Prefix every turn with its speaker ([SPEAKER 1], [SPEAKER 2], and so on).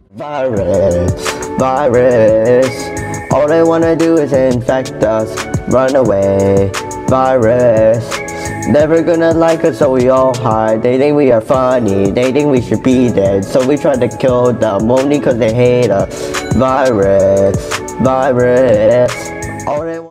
[SPEAKER 1] Virus, virus, all they wanna do is infect us, run away. Virus, never gonna like us, so we all hide. They think we are funny, they think we should be dead, so we try to kill them only cause they hate us. Virus, virus, all they